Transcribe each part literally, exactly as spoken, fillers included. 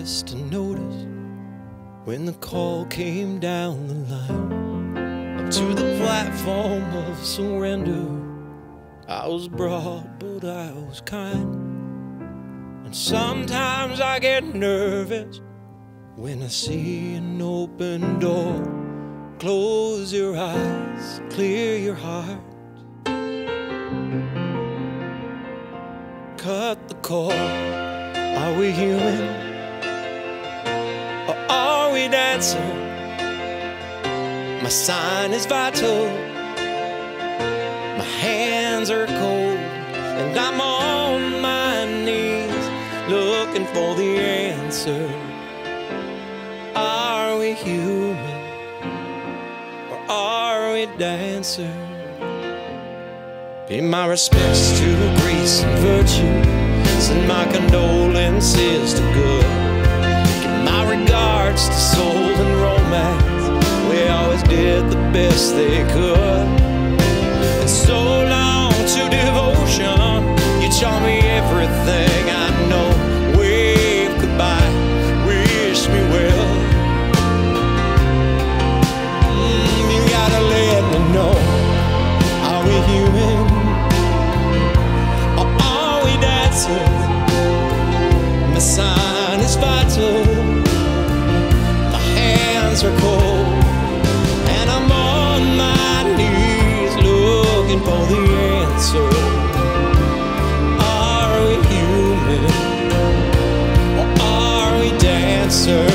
first to notice when the call came down the line, up to the platform of surrender. I was broad, but I was kind. And sometimes I get nervous when I see an open door. Close your eyes, clear your heart, cut the cord. Are we human, or are we dancing? My sign is vital, my hands are cold, and I'm on my knees looking for the answer. Are we human, or are we dancers? Pay my respects to grace and virtue, send my condolences to good. Give my regards to soul and romance, we always did the best they could. And so long to devotion, you taught me everything I know. Wave goodbye, wish me well. mm, You gotta let me know, are we human, or are we dancing? My sign is vital, my hands are cold, and I'm on my knees looking for the answer. Are we human, or are we dancer?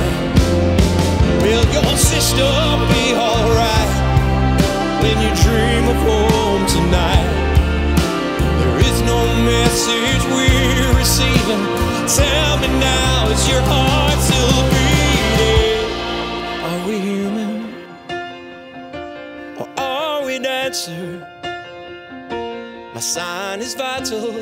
Will your sister be alright when you dream of home tonight? There is no message we're receiving. Tell me now, is your heart still beating? Are we human, or are we dancer? My sign is vital,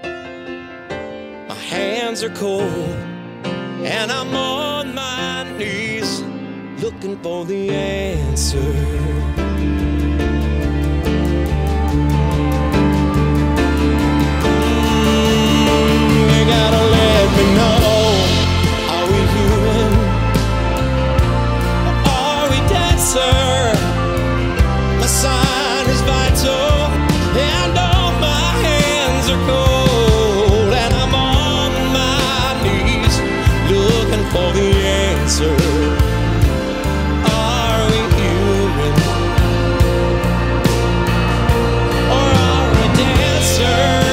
my hands are cold, and I'm on my knees looking for the answer. For the answer, are we human, or are we dancers?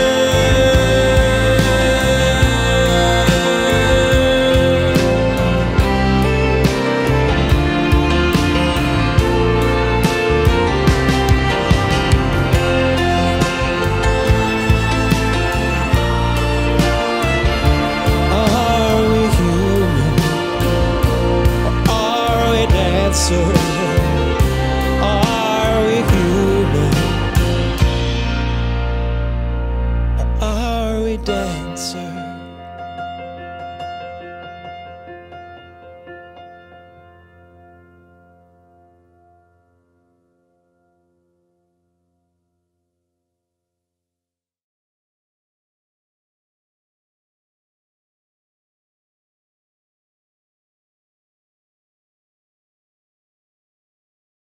Are we human, or are we dancers?